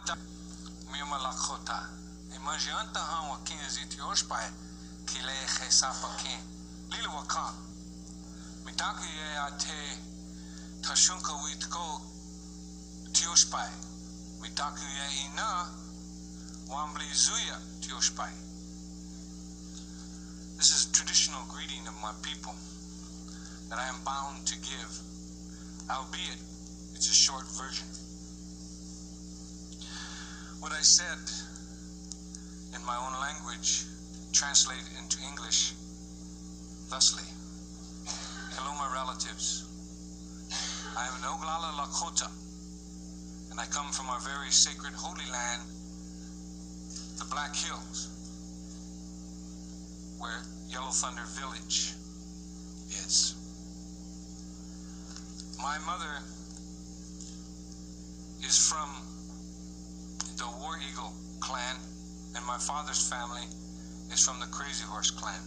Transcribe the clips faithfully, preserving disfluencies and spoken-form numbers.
Mata Mima Lakota. Imagianta hão aqui existe hoje pai que lê ressapa aqui. Lilo waka. Mitaki e ate tashunka witko tios pai. Mitaki e ina wambli zuya tios pai. This is a traditional greeting of my people that I am bound to give, albeit it's a short version. What I said in my own language translated into English thusly. Hello, my relatives. I am an Oglala Lakota, and I come from our very sacred holy land, the Black Hills, where Yellow Thunder Village is. My mother is from the War Eagle clan, and my father's family is from the Crazy Horse clan.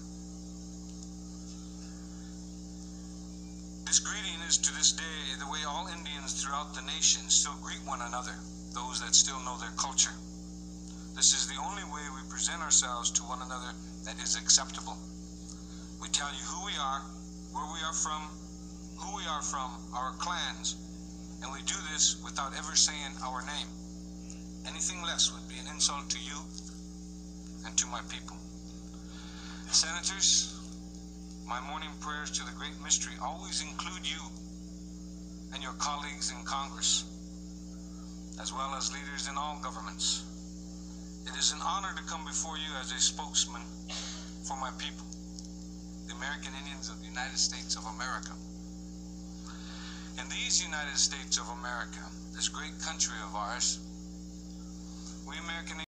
This greeting is to this day the way all Indians throughout the nation still greet one another, those that still know their culture. This is the only way we present ourselves to one another that is acceptable. We tell you who we are, where we are from, who we are from, our clans, and we do this without ever saying our name. Anything less would be an insult to you and to my people. Senators, my morning prayers to the Great Mystery always include you and your colleagues in Congress, as well as leaders in all governments. It is an honor to come before you as a spokesman for my people, the American Indians of the United States of America. In these United States of America, this great country of ours, we American